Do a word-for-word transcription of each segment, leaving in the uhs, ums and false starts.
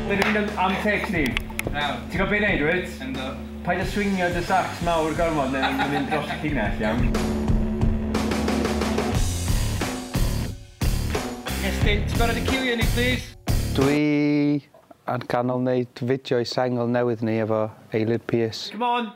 Dyn ni'n mynd am teg, Steve. Ti'n gwybod beth i wneud, rwyt? Ynddo. Paid a swingio dy sacs mawr gormod, neu ni'n mynd dros y llinell, iawn. Yes, Steve, ti'n barod i ciwio ni, please? Dwi yn canol wneud fideo i sengl newydd ni efo Eilir Pierce. Come on!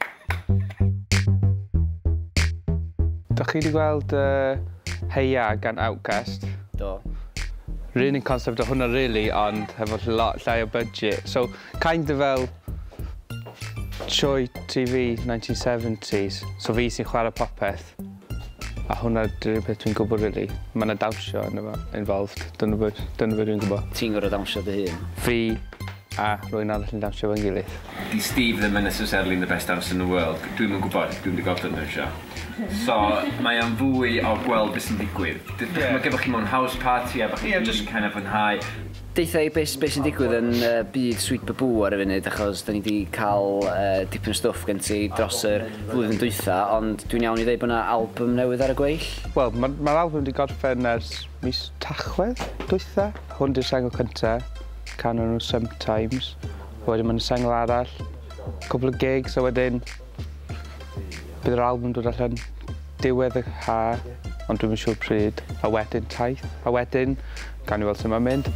Dach chi wedi gweld uh, Heia gan Ochr? Do. Rhywun un concept o hwnna, really, ond hefo lot llai o budget. So, kind of fel sioe T V nineteen seventies. So fi sy'n chwarae popeth. A hwnna dwi'n beth dwi'n gwybod, really. Mae yna dawnsio yn efo, involved. Dyna beth dwi'n gwybod. Ti'n gwybod dawnsio dy hun? Fi a rwy'n arall yn dawnsio fo'n gilydd. Di Steve ddim yn necessarily the best dancer in the world. Dwi'n yn gwybod, dwi'n wedi gweld yn ysio. So, mae o'n fwy o gweld beth sy'n digwydd. Yeah. Mae gefo chi mewn house party a bach chi'n just kind of fwynhau. Deitha i beth sy'n digwydd yn uh, byd Sweet Baboo ar y funud, achos da ni wedi cael uh, dipyn stwff gen ti dros yr flwyddyn dwytha, ond dwi'n iawn i ddweud bod yna album newydd ar y gweill? Wel, mae'r ma album wedi gorffen ers mis Tachwedd dwytha. Hwn di'r sengl cyntaf, can nhw Sometimes. Wedyn mae'n sengl arall, cwbl o gigs, a wedyn bydd yr album dod allan diwedd y ha, ond dwi'n siŵr pryd, a wedyn taith, a wedyn, gan i weld sut mae'n mynd.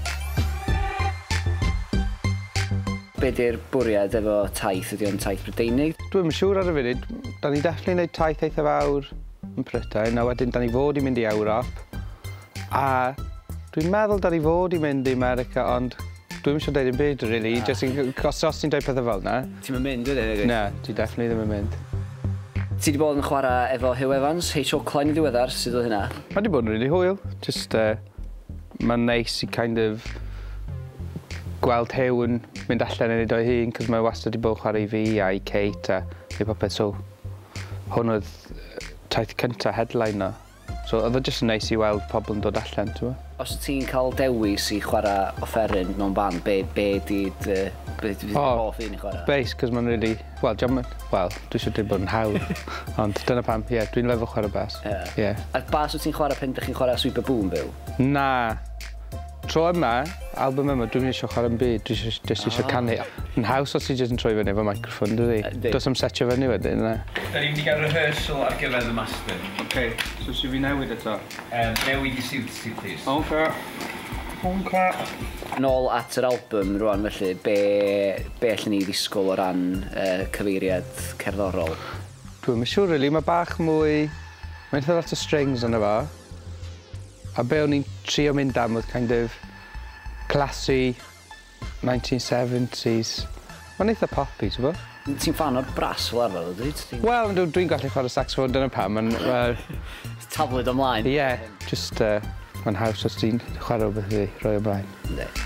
Be di'r bwriad efo taith? Ydy o'n taith Brydeinig? Dwi'n siŵr ar y funud, da ni definitely wneud taith eitha fawr yn Prydain, a wedyn da ni fod i mynd i Ewrop, a dwi'n meddwl da ni fod i mynd i America, ond dwi'n siŵr deud yn byd, really, ah. Just in, os os ti'n dweud pethau fel na. Ti'n mynd, dwi'n Na, ti definitely ddim yn mynd. Ti wedi bod yn chwarae efo Hugh Evans, Ochr yn ddiweddar, sut oedd hynna? Mae wedi bod yn rili hwyl. Just, uh, mae'n neis i kind of gweld Hugh yn mynd allan yn ei doi hun, cos mae wastad wedi bod chwarae i fi a i Kate a i popeth, so hwn oedd taith cyntaf headliner. So oedd o just yn neis i weld pobl yn dod allan, ti'n gwybod? Os ti'n cael dewis i chwarae offeryn mewn band, be, be di dy hoff un i chwarae? Bass, cos mae'n really... Wel, well, dwi eisiau dweud bod yn hawdd, ond dyna pam, ie, yeah, dwi'n lefo chwarae bass. Ie. Yeah. Yeah. A bass wyt ti'n chwarae pen ydych chi'n chwarae Sweet Baboo yn byw? Na. Tro yma, album yma, dwi'n eisiau chwarae yn byd, dwi'n eisiau canu. Yn haws os ti jyst yn troi fyny efo microphone, dydi? Does am setio fyny wedyn, na. Da ni'n mynd i gael rehearsal ar gyfer y master. OK, so si fi newid eto? Um, newid i siwt ti, please. OK. OK. Nôl at yr album rwan, felly, be, be allan ni ddisgwyl o ran uh, cyfeiriad cerddorol? Dwi'n siŵr, really, mae bach mwy... Mae'n eitha lot o strings yna fo. A be o'n i'n trio mynd am oedd kind of classy nineteen seventies. Mae'n eitha poppy, ti'n bo? Ti'n fan o'r brass fel arfer, dwi? Wel, dwi'n gallu chwarae saxophone, dyna pam. Uh, Tablet ymlaen? Ie, yeah, just uh, mae'n haws os ti'n chwarae o beth i roi ymlaen.